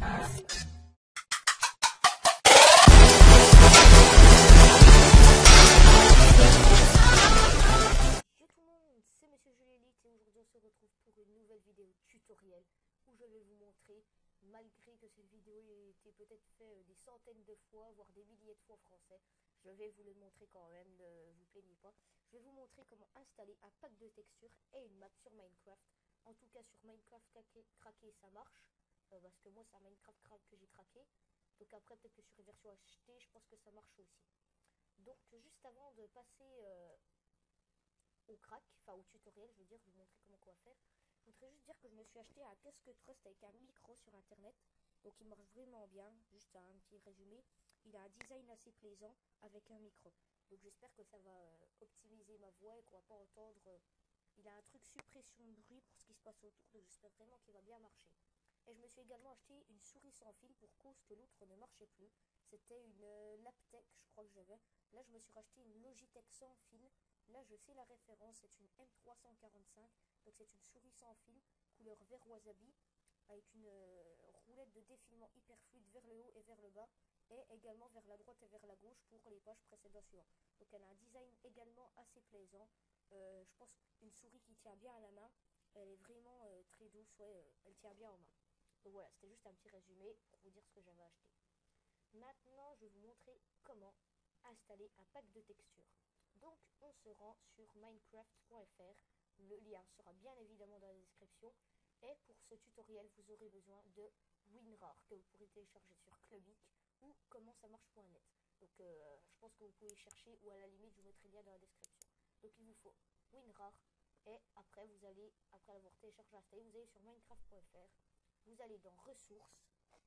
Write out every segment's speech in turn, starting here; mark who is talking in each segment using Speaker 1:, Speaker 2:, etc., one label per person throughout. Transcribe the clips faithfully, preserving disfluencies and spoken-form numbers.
Speaker 1: C'est Monsieur Julélite et aujourd'hui on se retrouve pour une nouvelle vidéo tutoriel où je vais vous montrer, malgré que cette vidéo ait été peut-être faite des centaines de fois, voire des milliers de fois en français, je vais vous le montrer quand même, ne vous plaignez pas. Je vais vous montrer comment installer un pack de textures et une map sur Minecraft. En tout cas sur Minecraft craqué, craqué ça marche, euh, parce que moi c'est un Minecraft crack que j'ai craqué. Donc après peut-être que sur une version achetée, je pense que ça marche aussi. Donc juste avant de passer... Euh, au crack, enfin au tutoriel, je veux dire, vous montrer comment quoi faire. Je voudrais juste dire que je me suis acheté un casque Trust avec un micro sur internet, donc il marche vraiment bien. Juste un petit résumé, il a un design assez plaisant avec un micro, donc j'espère que ça va euh, optimiser ma voix et qu'on va pas entendre. Euh, il a un truc suppression de bruit pour ce qui se passe autour, donc j'espère vraiment qu'il va bien marcher. Et je me suis également acheté une souris sans fil pour cause que l'autre ne marchait plus. C'était une euh, Laptec, je crois que j'avais. Là je me suis racheté une Logitech sans fil. Là je sais la référence, c'est une M trois cent quarante-cinq, donc c'est une souris sans fil, couleur vert wasabi, avec une euh, roulette de défilement hyper fluide vers le haut et vers le bas, et également vers la droite et vers la gauche pour les pages précédentes suivantes. Donc elle a un design également assez plaisant, euh, je pense une souris qui tient bien à la main, elle est vraiment euh, très douce, ouais, euh, elle tient bien en main. Donc voilà, c'était juste un petit résumé pour vous dire ce que j'avais acheté. Maintenant je vais vous montrer comment installer un pack de textures. Donc on se rend sur minecraft point f r, le lien sera bien évidemment dans la description, et pour ce tutoriel vous aurez besoin de WinRAR que vous pourrez télécharger sur Clubic ou comment ça marche point net. Donc euh, je pense que vous pouvez chercher, ou à la limite je vous mettrai le lien dans la description. Donc il vous faut WinRAR, et après vous allez, après l'avoir téléchargé et installé, vous allez sur minecraft point f r, vous allez dans ressources,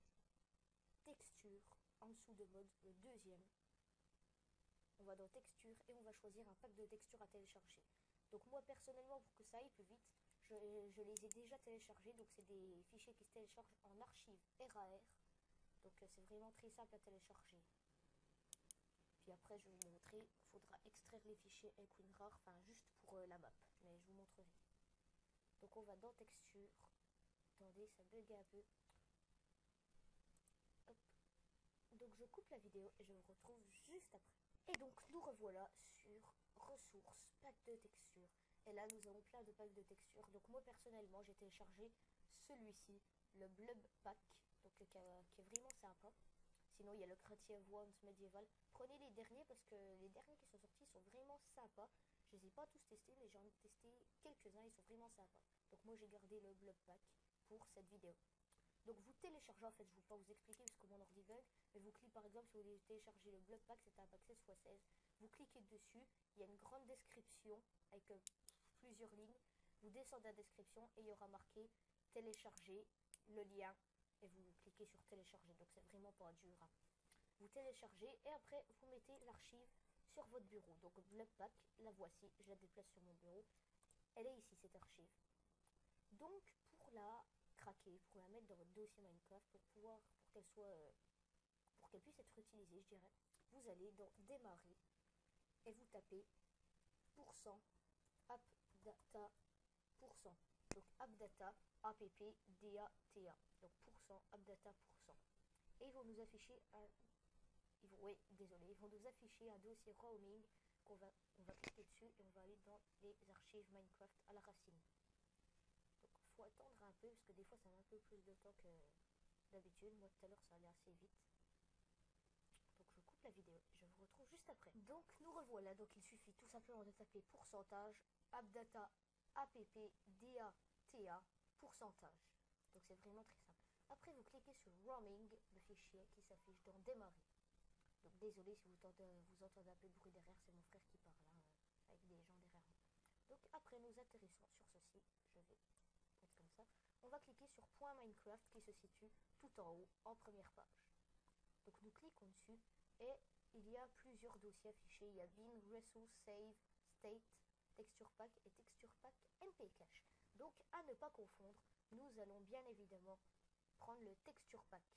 Speaker 1: texture, en dessous de mode, le deuxième. On va dans texture et on va choisir un pack de textures à télécharger. Donc moi personnellement, pour que ça aille plus vite, je, je les ai déjà téléchargés. Donc c'est des fichiers qui se téléchargent en archive R A R. Donc euh, c'est vraiment très simple à télécharger. Puis après je vais vous montrer, il faudra extraire les fichiers avec WinRAR, enfin juste pour euh, la map, mais je vous montrerai. Donc on va dans texture. Attendez, ça bug un peu. Hop. Donc je coupe la vidéo et je vous retrouve juste après. Et donc nous revoilà sur ressources, pack de textures. Et là nous avons plein de packs de textures. Donc moi personnellement j'ai téléchargé celui-ci, le Blub Pack, donc qui, a, qui est vraiment sympa. Sinon il y a le Creative Ones médiéval. Prenez les derniers parce que les derniers qui sont sortis sont vraiment sympas. Je les ai pas tous testés, mais j'en ai testé quelques-uns, ils sont vraiment sympas. Donc moi j'ai gardé le Blub Pack pour cette vidéo. Donc vous téléchargez, en fait je ne vais pas vous expliquer parce que mon ordi bug, mais vous cliquez par exemple si vous voulez télécharger le Blub Pack, c'est un pack seize par seize, vous cliquez dessus, il y a une grande description avec euh, plusieurs lignes, vous descendez la description et il y aura marqué télécharger le lien et vous cliquez sur télécharger, donc c'est vraiment pas dur. Hein. Vous téléchargez et après vous mettez l'archive sur votre bureau. Donc Blub Pack, la voici, je la déplace sur mon bureau, elle est ici cette archive. Donc pour la craquer, pour la mettre dans votre dossier Minecraft, pour pouvoir, pour qu'elle soit, euh, pour qu'elle puisse être utilisée, je dirais, vous allez dans démarrer et vous tapez pourcent appdata pourcent. Donc appdata, app data, donc pourcent appdata pourcent. Et ils vont nous afficher un, ils vont, oui, désolé, ils vont nous afficher un dossier roaming qu'on va, on va cliquer dessus et on va aller dans les archives Minecraft à la racine. Faut attendre un peu parce que des fois ça met un peu plus de temps que d'habitude. Moi tout à l'heure ça allait assez vite. Donc je coupe la vidéo et je vous retrouve juste après. Donc nous revoilà, donc il suffit tout simplement de taper pourcentage appdata app data pourcentage. Donc c'est vraiment très simple. Après vous cliquez sur roaming, le fichier qui s'affiche dans démarrer. Donc désolé si vous entendez, vous entendez un peu de bruit derrière, c'est mon frère qui parle hein, avec des gens derrière moi. Donc après nous atterrissons sur ceci, je vais comme ça, on va cliquer sur point Minecraft qui se situe tout en haut en première page. Donc nous cliquons dessus et il y a plusieurs dossiers affichés. Il y a bin, resource, save, state, texture pack et texture pack M P Cache. Donc à ne pas confondre, nous allons bien évidemment prendre le texture pack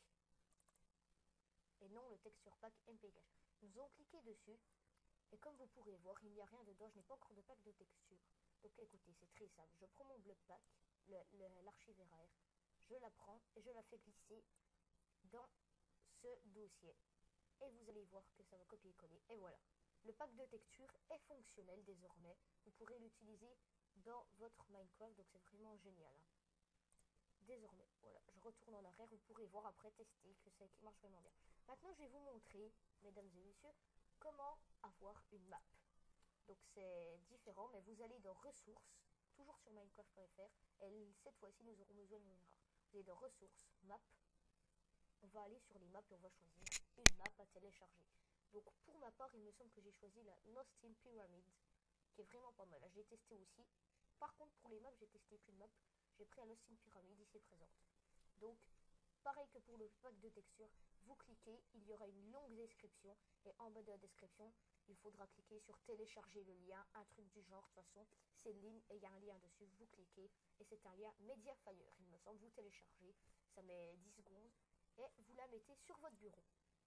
Speaker 1: et non le texture pack M P Cache. Nous allons cliquer dessus et comme vous pourrez voir, il n'y a rien dedans, je n'ai pas encore de pack de texture. Donc écoutez, c'est très simple, je prends mon Blub Pack, l'archive R A R, je la prends et je la fais glisser dans ce dossier. Et vous allez voir que ça va copier-coller. Et voilà. Le pack de texture est fonctionnel désormais. Vous pourrez l'utiliser dans votre Minecraft. Donc c'est vraiment génial. Hein. Désormais, voilà, je retourne en arrière. Vous pourrez voir après tester que ça qui marche vraiment bien. Maintenant, je vais vous montrer, mesdames et messieurs, comment avoir une map. Donc c'est différent, mais vous allez dans ressources, toujours sur minecraft point f r, et cette fois-ci nous aurons besoin d'une rare. Vous allez dans ressources, map, on va aller sur les maps et on va choisir une map à télécharger. Donc pour ma part, il me semble que j'ai choisi la Lost in Pyramid, qui est vraiment pas mal. Je l'ai testé aussi. Par contre, pour les maps, j'ai testé qu'une map. J'ai pris la Lost in Pyramid ici présente. Donc, pareil que pour le pack de texture, vous cliquez, il y aura une longue description et en bas de la description, il faudra cliquer sur télécharger le lien, un truc du genre. De toute façon, c'est une ligne et il y a un lien dessus. Vous cliquez et c'est un lien Mediafire, il me semble. Vous téléchargez, ça met dix secondes et vous la mettez sur votre bureau.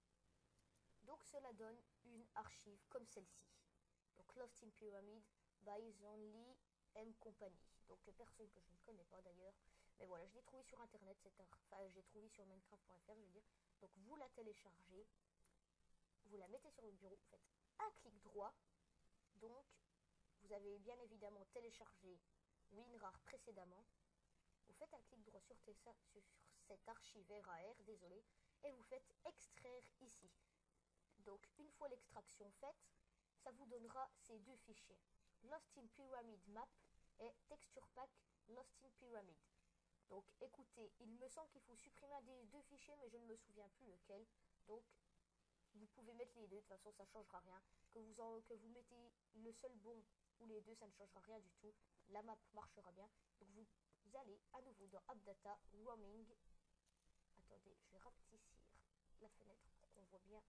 Speaker 1: Donc cela donne une archive comme celle-ci. Donc Lost in Pyramid by Only M Company. Donc personne que je ne connais pas d'ailleurs. Mais voilà, je l'ai trouvé sur internet, c'est un... enfin j'ai trouvé sur minecraft point f r, je veux dire. Donc vous la téléchargez, vous la mettez sur le bureau, vous faites un clic droit. Donc vous avez bien évidemment téléchargé WinRAR précédemment. Vous faites un clic droit sur, sur cette archive rar, désolé, et vous faites extraire ici. Donc une fois l'extraction faite, ça vous donnera ces deux fichiers. Lost in Pyramid Map et Texture Pack Lost in Pyramid. Donc écoutez, il me semble qu'il faut supprimer un des deux fichiers, mais je ne me souviens plus lequel. Donc vous pouvez mettre les deux, de toute façon ça ne changera rien. Que vous, en, que vous mettez le seul bon ou les deux, ça ne changera rien du tout. La map marchera bien. Donc vous, vous allez à nouveau dans AppData, Roaming. Attendez, je vais rapetissir la fenêtre pour qu'on voit bien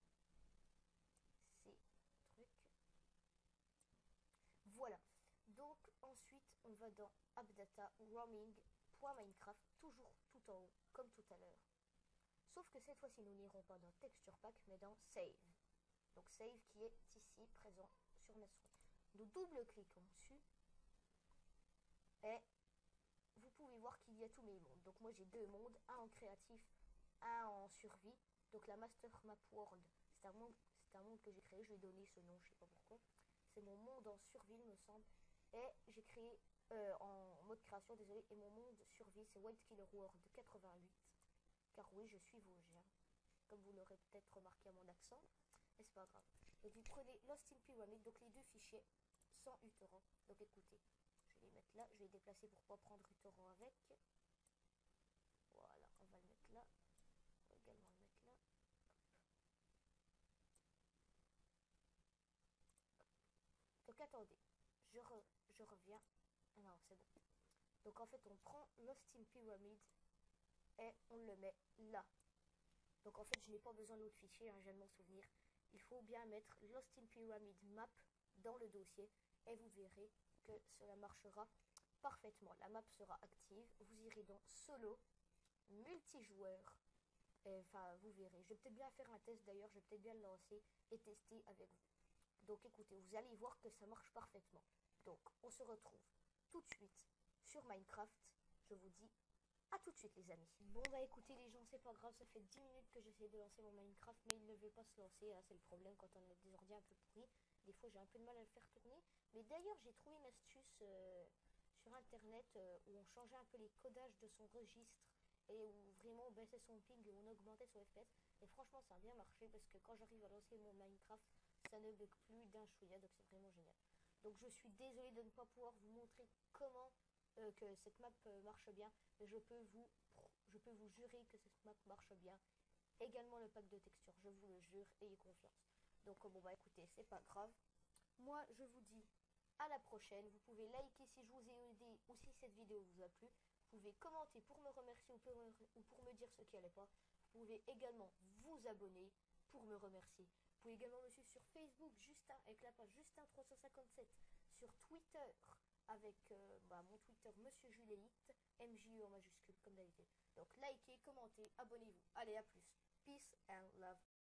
Speaker 1: ces trucs. Voilà. Donc ensuite on va dans AppData, Roaming.minecraft, toujours tout en haut, comme tout à l'heure. Sauf que cette fois-ci, nous n'irons pas dans Texture Pack, mais dans Save. Donc Save qui est ici, présent sur ma souris. Nous double-cliquons dessus. Et vous pouvez voir qu'il y a tous mes mondes. Donc moi j'ai deux mondes, un en créatif, un en survie. Donc la Master Map World, c'est un monde, c'est un monde que j'ai créé. Je lui ai donné ce nom, je sais pas pourquoi. C'est mon monde en survie, il me semble. Et j'ai créé euh, en mode création, désolé. Et mon monde survie, c'est White Killer World quatre-vingt-huit. Car oui, je suis vosgien, comme vous l'aurez peut-être remarqué à mon accent, mais c'est pas grave. Donc vous prenez Lost in Pyramid, donc les deux fichiers sans uTorrent. Donc écoutez, je vais les mettre là, je vais les déplacer pour pas prendre uTorrent avec. Voilà, on va le mettre là. On va également le mettre là. Donc attendez, je, re, je reviens. Ah non, c'est bon. Donc en fait, on prend Lost in Pyramid et on le met là. Donc en fait, je n'ai pas besoin de l'autre fichier, hein, je viens de m'en souvenir. Il faut bien mettre Lost in Pyramid Map dans le dossier et vous verrez que cela marchera parfaitement. La map sera active. Vous irez dans Solo, multijoueur. Enfin, vous verrez. Je vais peut-être bien faire un test d'ailleurs, je vais peut-être bien le lancer et tester avec vous. Donc écoutez, vous allez voir que ça marche parfaitement. Donc on se retrouve tout de suite sur Minecraft. Je vous dis à tout de suite les amis. Bon bah écoutez les gens, c'est pas grave, ça fait dix minutes que j'essaie de lancer mon Minecraft, mais il ne veut pas se lancer, hein, c'est le problème quand on a des ordi un peu pourris. Des fois j'ai un peu de mal à le faire tourner. Mais d'ailleurs j'ai trouvé une astuce euh, sur internet euh, où on changeait un peu les codages de son registre et où vraiment on baissait son ping et on augmentait son F P S. Et franchement ça a bien marché parce que quand j'arrive à lancer mon Minecraft, ça ne bug plus d'un chouïa, donc c'est vraiment génial. Donc je suis désolée de ne pas pouvoir vous montrer comment euh, que cette map euh, marche bien, mais je peux vous je peux vous jurer que cette map marche bien. Également le pack de texture, je vous le jure, ayez confiance. Donc bon bah écoutez, c'est pas grave. Moi je vous dis à la prochaine. Vous pouvez liker si je vous ai aidé ou si cette vidéo vous a plu. Vous pouvez commenter pour me remercier ou pour me, ou pour me dire ce qui allait pas. Vous pouvez également vous abonner pour me remercier. Vous pouvez également me suivre sur Facebook, Justin, avec la page Justin trois cent cinquante-sept, sur Twitter, avec euh, bah, mon Twitter Monsieur Juléite, M J E en majuscule comme d'habitude. Donc likez, commentez, abonnez-vous. Allez, à plus. Peace and love.